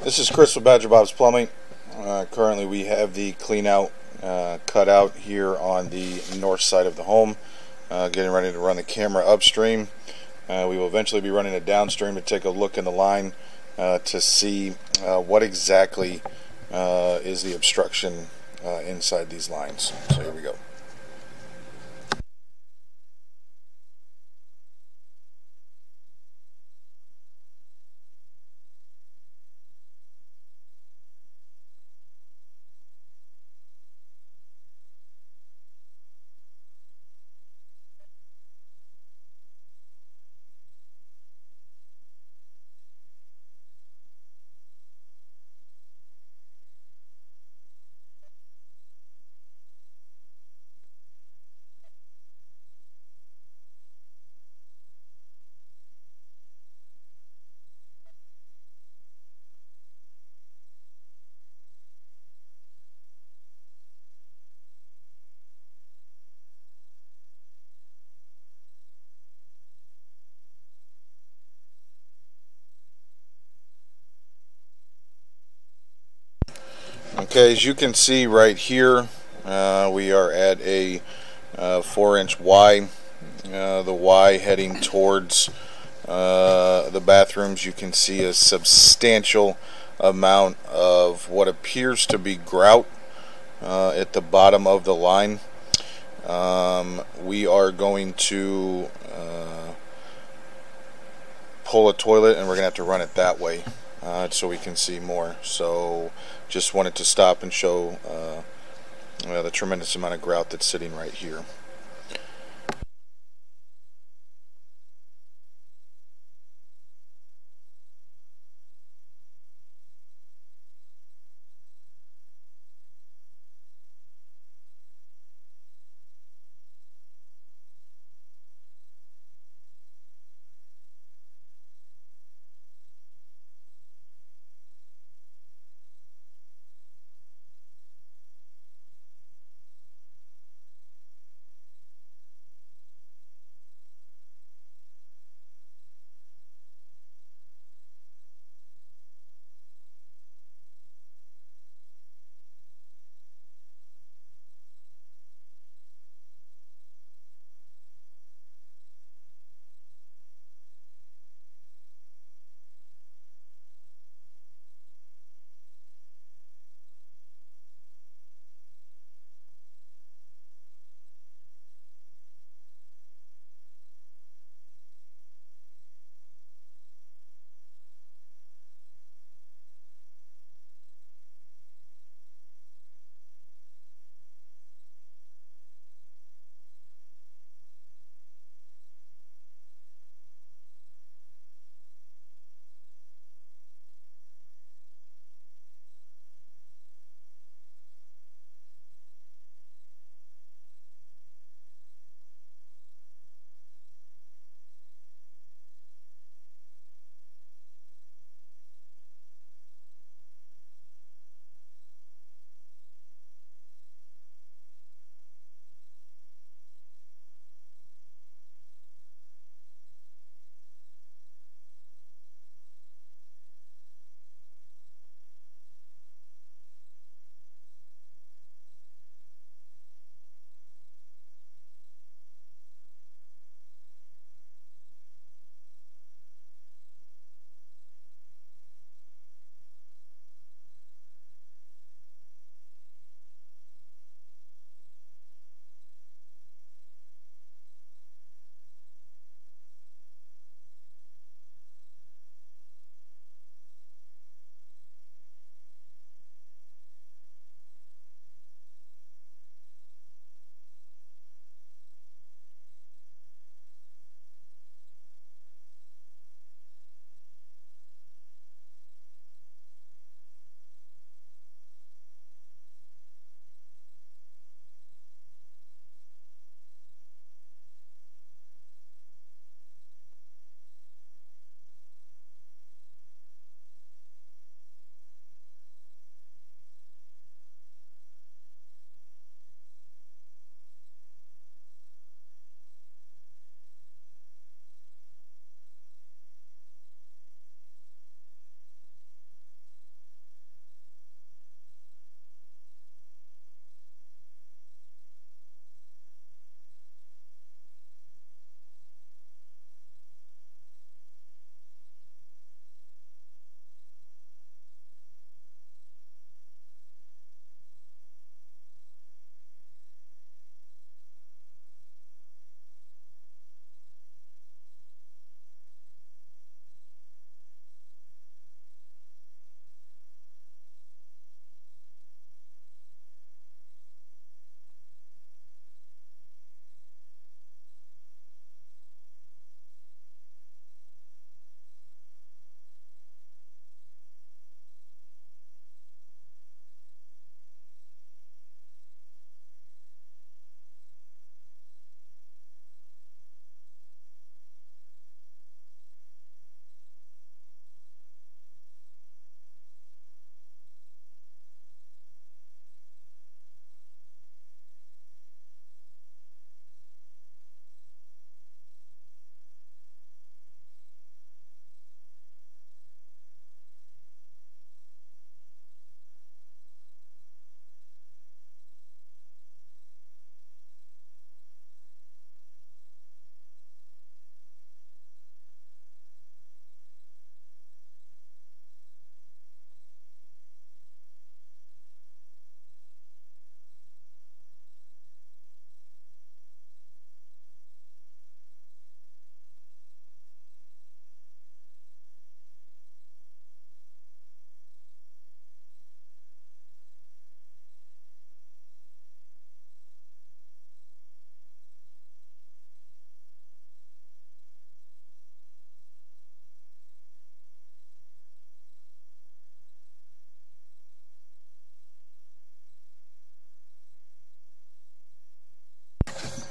This is Chris with Badger Bob's Plumbing. Currently we have the clean out cut out here on the north side of the home, getting ready to run the camera upstream. We will eventually be running it downstream to take a look in the line to see what exactly is the obstruction inside these lines. So here we go. Okay, as you can see right here, we are at a 4-inch Y. The Y heading towards the bathrooms. You can see a substantial amount of what appears to be grout at the bottom of the line. We are going to pull a toilet, and we're going to have to run it that way so we can see more. So just wanted to stop and show the tremendous amount of grout that's sitting right here.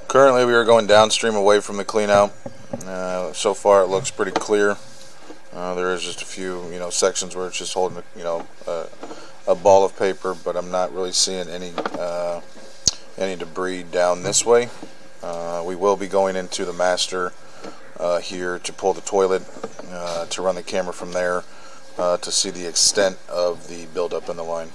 Currently we are going downstream away from the cleanout. So far it looks pretty clear. There is just a few, sections where it's just holding, a ball of paper, but I'm not really seeing any debris down this way. We will be going into the master here to pull the toilet, to run the camera from there, to see the extent of the buildup in the line.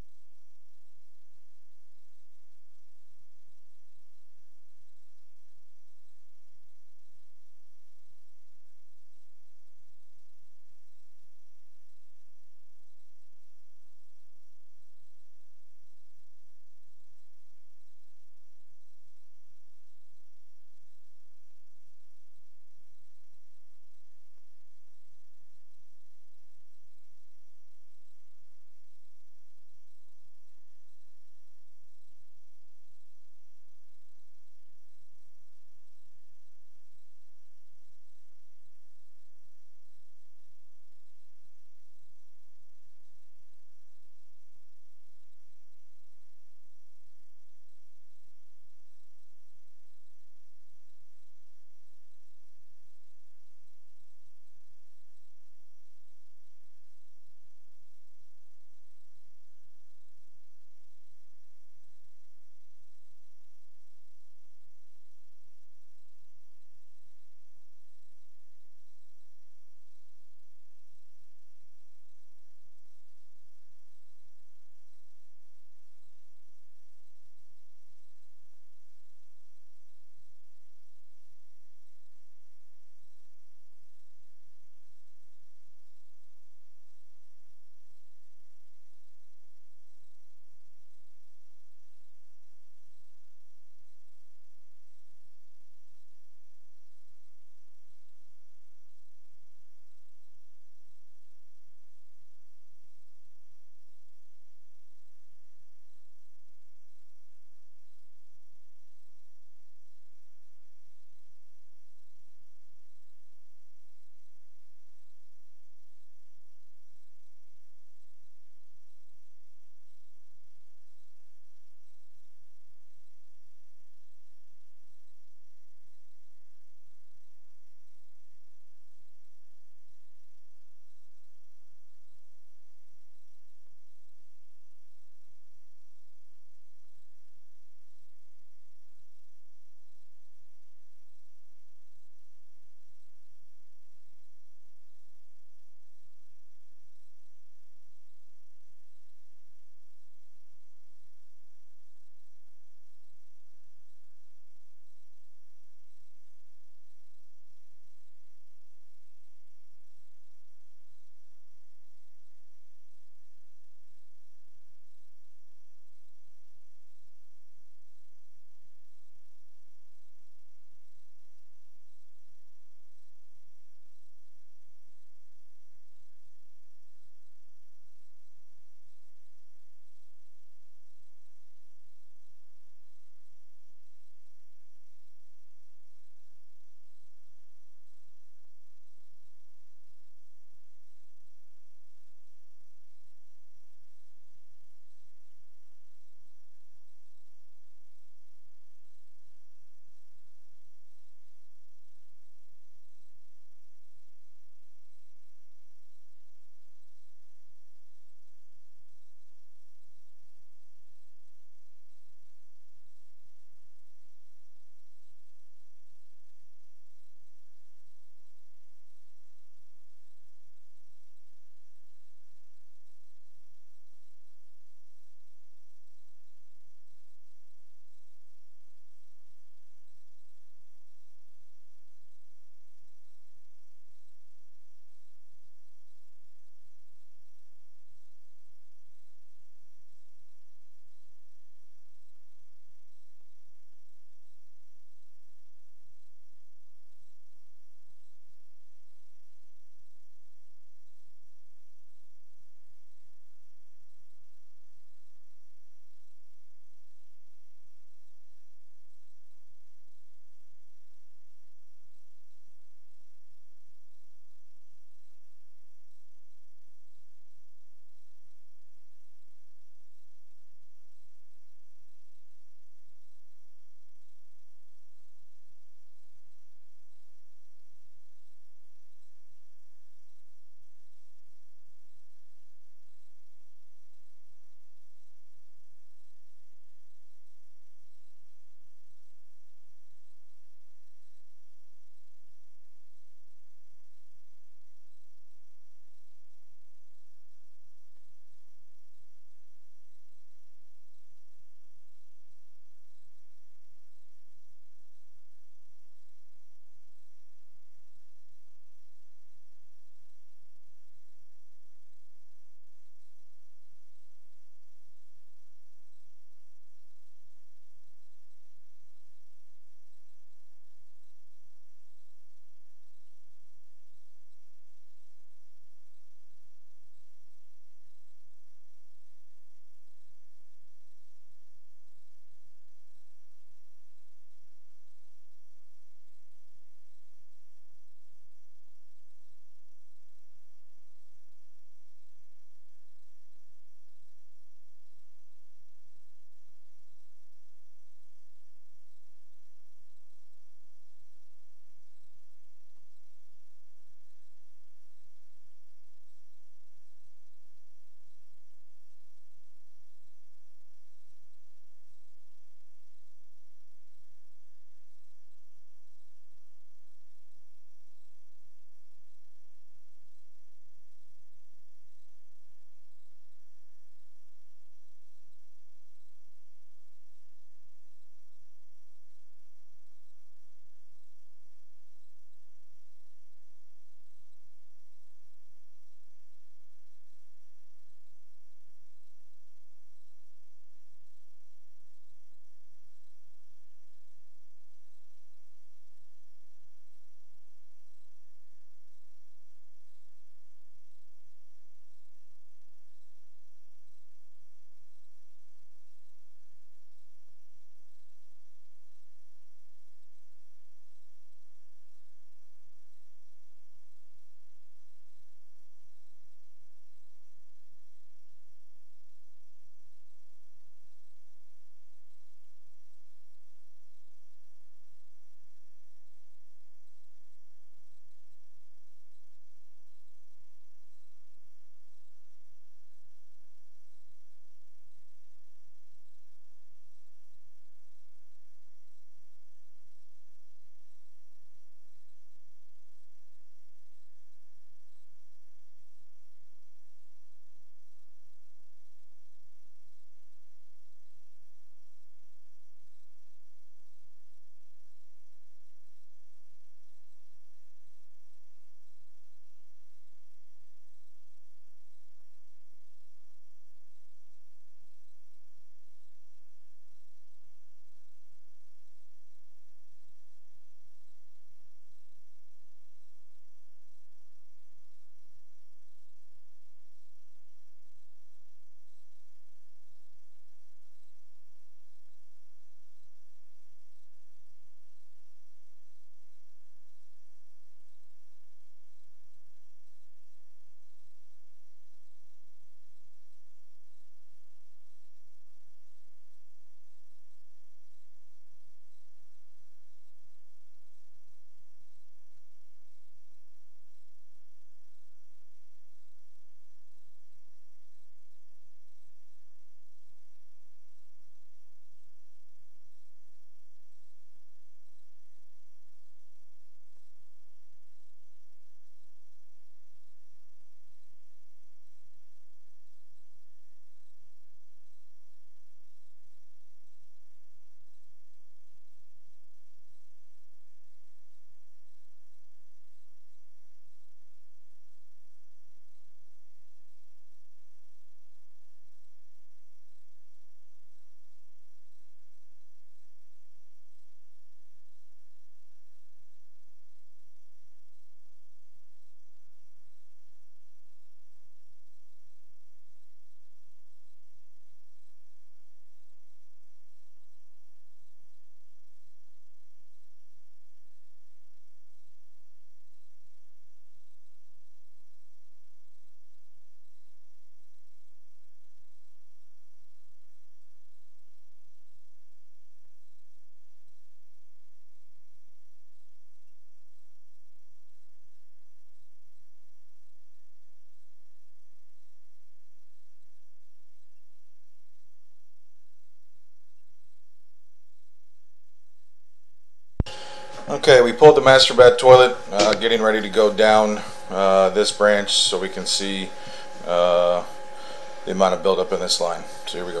Okay, we pulled the master bath toilet, getting ready to go down this branch so we can see the amount of buildup in this line. So here we go.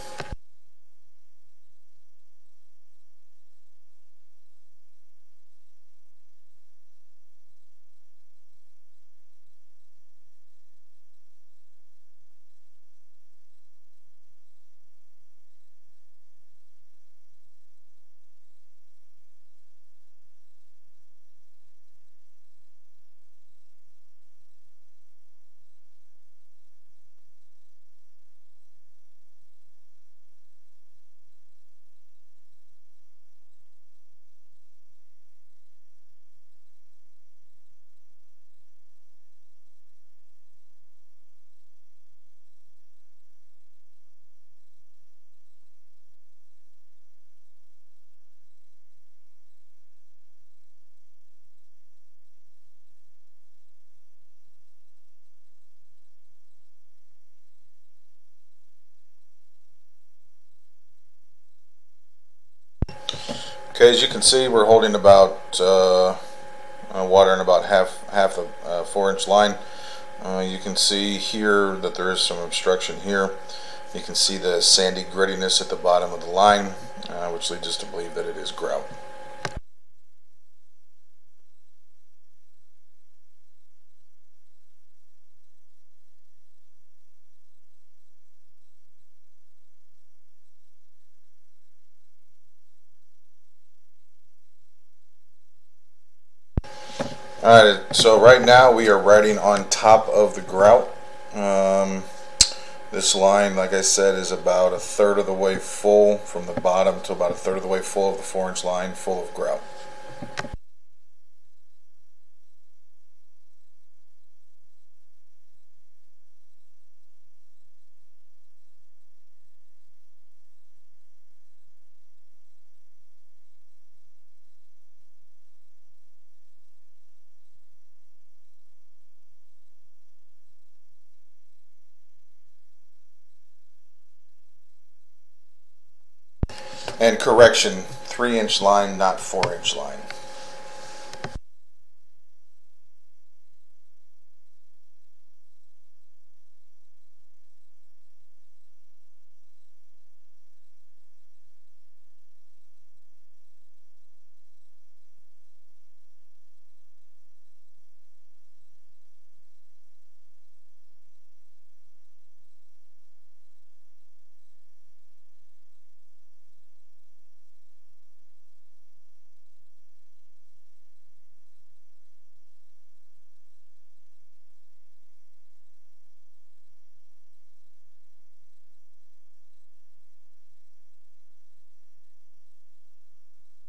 Okay, as you can see, we're holding about water in about half the 4-inch line. You can see here that there is some obstruction here. You can see the sandy grittiness at the bottom of the line, which leads us to believe that it is grout. Alright, so right now we are riding on top of the grout. This line, like I said, is about a third of the way full from the bottom to about a third of the way full of the 4-inch line, full of grout. And correction, 3-inch line, not 4-inch line.